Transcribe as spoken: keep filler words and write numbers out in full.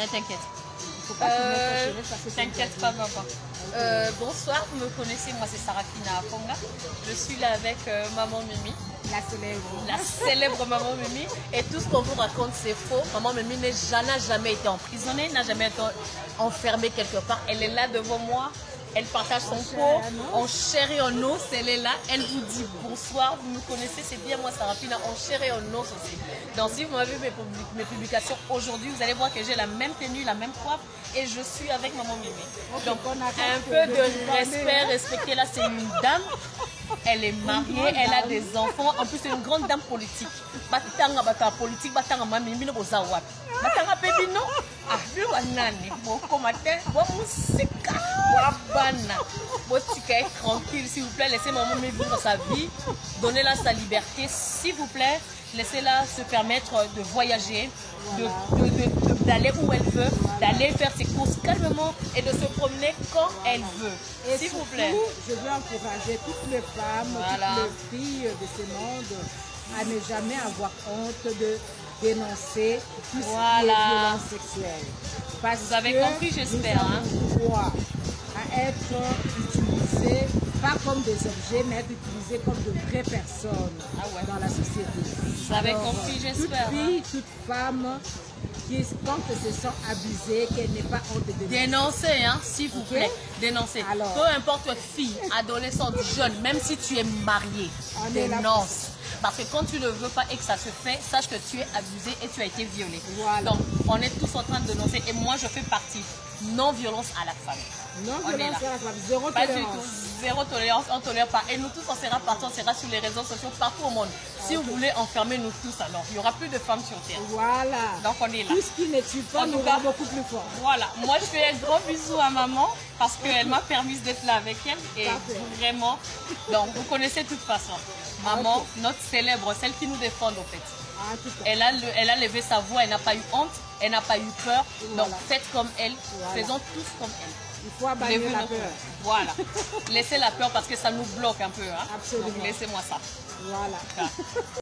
Ne t'inquiète. Euh, T'inquiète pas, maman. Euh, bonsoir, vous me connaissez, moi c'est Sarafina Aponga. Je suis là avec euh, Maman Mimi. La célèbre. La célèbre Maman Mimi. Et tout ce qu'on vous raconte, c'est faux. Maman Mimi n'a jamais été emprisonnée, n'a jamais été enfermée quelque part. Elle est là devant moi. Elle partage son pot en chair et en os. Elle est là. Elle vous dit bonsoir. Vous me connaissez, c'est bien moi, Sarafina, en chair et en os aussi. Donc, si vous m'avez vu mes, mes publications aujourd'hui, vous allez voir que j'ai la même tenue, la même coiffe. Et je suis avec Maman Mimi. Donc, un peu de respect, respectez là, c'est une dame. Elle est mariée, elle a des enfants. En plus, c'est une grande dame politique. Batanga bata politique, batanga mami mino bozawap. Batanga pebino. Ah, lui wanani. Bon, commentaire, bon musique, bon bana. Bon, tu es tranquille, s'il vous plaît. Laissez Maman Mimi vivre sa vie. Donnez-la sa liberté, s'il vous plaît. Laissez-la se permettre de voyager, d'aller où elle veut, d'aller faire ses courses calmement et de se promener quand elle veut. S'il vous plaît. Je veux encourager toutes les femmes, voilà, toutes les filles de ce monde à ne jamais avoir honte de dénoncer tout ce voilà, qui est violence sexuelle. Parce vous avez que compris, j'espère. Nous avons droit à être utilisés pas comme des objets, mais être utilisés comme de vraies personnes ah ouais. dans la société. Vous avez Alors, compris, j'espère. Toute fille, hein? toute femme qui, quand elle se sent abusée, qu'elle n'ait pas honte de dénoncer. Dénoncer, hein, s'il vous okay? plaît. Dénoncer. Alors, peu importe fille, adolescente, jeune, même si tu es mariée, dénonce. Parce que quand tu ne veux pas et que ça se fait, sache que tu es abusé et tu as été violé. Voilà. Donc, on est tous en train de dénoncer et moi, je fais partie. Non-violence à la femme. Non-violence à la femme. Zéro pas tolérance. Du tout. Zéro tolérance, on ne tolère pas. Et nous tous, on sera partout, on sera sur les réseaux sociaux partout au monde. Si okay. vous voulez enfermer nous tous, alors, il n'y aura plus de femmes sur Terre. Voilà. Donc, on est là. Tout ce qui ne tue pas nous rend beaucoup plus fort. Voilà. Moi, je fais un gros bisou à maman parce qu'elle m'a permis d'être là avec elle. Et Parfait. vraiment, donc, vous connaissez de toute façon. Maman, okay. notre célèbre, celle qui nous défend, en fait. Ah, elle, a le, elle a levé sa voix, elle n'a pas eu honte, elle n'a pas eu peur. Voilà. Donc, faites comme elle, voilà. faisons tous comme elle. Il faut abandonner la peur. Voilà. Laissez la peur parce que ça nous bloque un peu. Hein. Absolument. Donc, laissez-moi ça. Voilà.